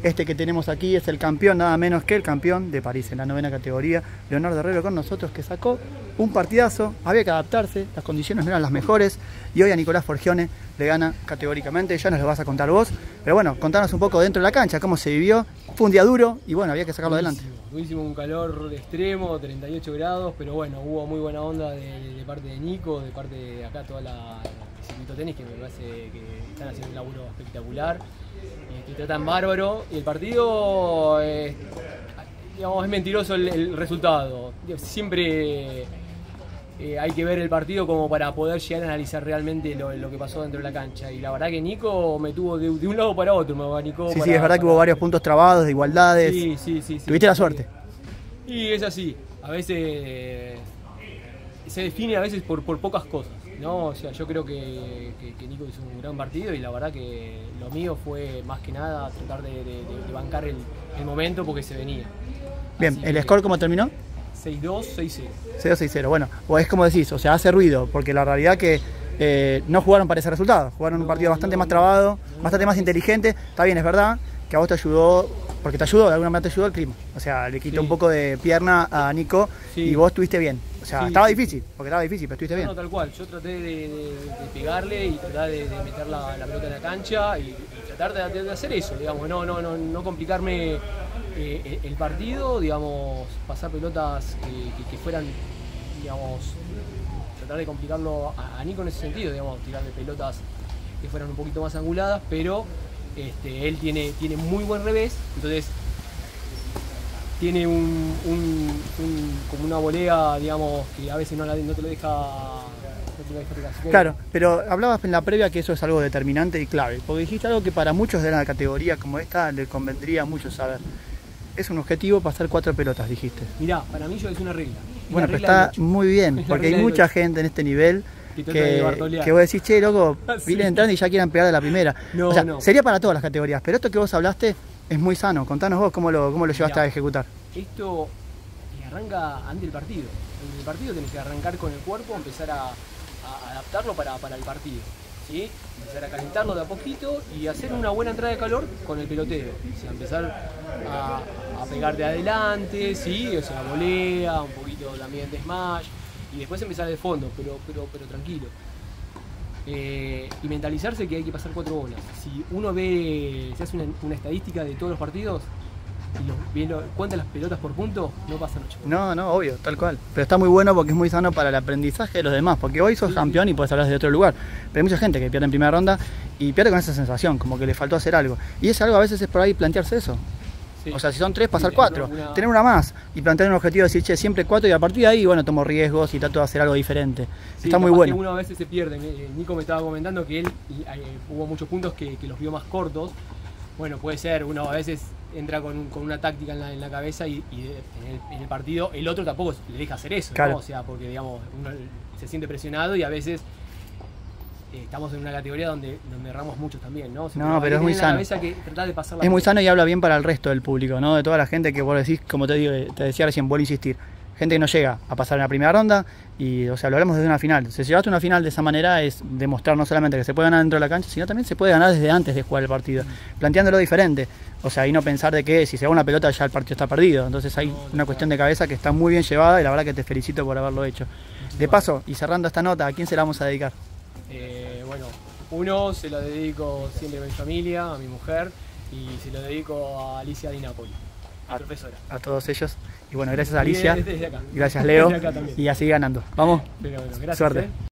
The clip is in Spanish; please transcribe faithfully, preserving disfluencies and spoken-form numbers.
Este que tenemos aquí es el campeón, nada menos que el campeón de París en la novena categoría, Leonardo Herrero con nosotros, que sacó un partidazo, había que adaptarse, las condiciones no eran las mejores y hoy a Nicolás Forgione le gana categóricamente. Ya nos lo vas a contar vos, pero bueno, contanos un poco dentro de la cancha, cómo se vivió. Fue un día duro y bueno, había que sacarlo Durísimo, adelante. Durísimo, un calor extremo, treinta y ocho grados, pero bueno, hubo muy buena onda de, de parte de Nico, de parte de acá toda la, el circuito tenis, que me parece que están haciendo un laburo espectacular, eh, que tratan bárbaro, y el partido, eh, digamos, es mentiroso el, el resultado. Siempre eh, hay que ver el partido como para poder llegar a analizar realmente lo, lo que pasó dentro de la cancha, y la verdad que Nico me tuvo de, de un lado para otro, me abanicó. Sí, para, sí, es verdad para... que hubo varios puntos trabados, de igualdades. Sí, sí, sí, sí. Tuviste la suerte. Y es así, a veces eh, se define a veces por, por pocas cosas, ¿no? O sea, yo creo que, que, que Nico hizo un gran partido y la verdad que lo mío fue más que nada tratar de, de, de, de bancar el, el momento porque se venía. Bien, Así ¿el que, score cómo terminó? seis dos, seis cero. seis dos, seis cero, bueno, o es como decís, o sea, hace ruido, porque la realidad que eh, no jugaron para ese resultado, jugaron un No, partido bastante no, más no, trabado, no, bastante más inteligente. Está bien, es verdad que a vos te ayudó, porque te ayudó, de alguna manera te ayudó el clima, o sea, le quitó Sí. un poco de pierna a Nico. Sí. Y vos estuviste bien, o sea, Sí, estaba sí, difícil, porque estaba difícil, pero estuviste No, bien. no, tal cual, yo traté de, de, de pegarle y tratar de, de meter la, la pelota en la cancha y, y tratar de, de hacer eso, digamos, no, no, no, no complicarme eh, el partido, digamos, pasar pelotas que, que, que fueran, digamos, tratar de complicarlo a, a Nico en ese sentido, digamos, tirarle pelotas que fueran un poquito más anguladas, pero este, él tiene, tiene muy buen revés, entonces tiene un, un, un, como una volea, digamos, que a veces no, la, no te lo deja, no te lo deja pegar. Claro, pero hablabas en la previa que eso es algo determinante y clave, porque dijiste algo que para muchos de la categoría como esta le convendría a muchos saber. Es un objetivo pasar cuatro pelotas, dijiste. Mirá, para mí yo es una regla. Es Bueno, la pero regla del está ocho. muy bien, Es la porque hay regla del mucha ocho. gente en este nivel Que trata de que, bartolear. que vos decís, che, loco, Sí. vienen entrando y ya quieran pegar de la primera. No, o sea, no. sería para todas las categorías, pero esto que vos hablaste es muy sano. Contanos vos cómo lo, cómo lo llevaste Mirá. a ejecutar. Esto arranca antes del partido. En el partido tenés que arrancar con el cuerpo, empezar a, a adaptarlo para, para el partido, ¿sí? Empezar a calentarlo de a poquito y hacer una buena entrada de calor con el peloteo. O sea, empezar a, a pegar de adelante, ¿sí? O sea, volea, un poquito también de smash y después empezar de fondo, pero, pero, pero tranquilo. Eh, y mentalizarse que hay que pasar cuatro bolas. Si uno ve, se hace una, una estadística de todos los partidos y los, ve lo- cuenta las pelotas por punto, no pasan ocho. No, no, obvio, tal cual. Pero está muy bueno porque es muy sano para el aprendizaje de los demás. Porque hoy sos Sí, campeón sí. y puedes hablar de otro lugar. Pero hay mucha gente que pierde en primera ronda y pierde con esa sensación, como que le faltó hacer algo. Y ese algo a veces es por ahí plantearse eso. Sí. O sea, si son tres, pasar Sí, cuatro. una- una- Tener una más y plantear un objetivo de decir, che, siempre cuatro y a partir de ahí, bueno, tomo riesgos y trato de hacer algo diferente. Sí, Está muy capaz bueno. que uno a veces se pierde. Eh, Nico me estaba comentando que él eh, hubo muchos puntos que, que los vio más cortos. Bueno, puede ser, uno a veces entra con, un- con una táctica en la, en la cabeza y, y en, el, en el partido el otro tampoco le deja hacer eso, Claro. ¿no? O sea, porque digamos, uno se siente presionado y a veces eh, estamos en una categoría donde, donde erramos muchos también, ¿no? O sea, No, hay pero que es muy tener en la sano. cabeza que tratar de pasar la Es muy pelota. sano y habla bien para el resto del público, ¿no? De toda la gente que vos decís, como te digo, te decía recién, vuelvo a insistir. Gente que no llega a pasar en la primera ronda y, o sea, lo hablamos desde una final. Si llevaste una final de esa manera es demostrar no solamente que se puede ganar dentro de la cancha, sino también se puede ganar desde antes de jugar el partido, planteándolo diferente. O sea, y no pensar de que si se va una pelota ya el partido está perdido. Entonces hay una cuestión de cabeza que está muy bien llevada y la verdad que te felicito por haberlo hecho. De paso, y cerrando esta nota, ¿a quién se la vamos a dedicar? Eh, bueno, uno se lo dedico siempre a mi familia, a mi mujer, y se lo dedico a Alicia Di Napoli, mi A- profesora. A todos ellos. Y bueno, gracias a Y Alicia, desde acá. gracias Leo, Desde acá también. y a seguir ganando. Vamos, Pero bueno, gracias. suerte. ¿eh?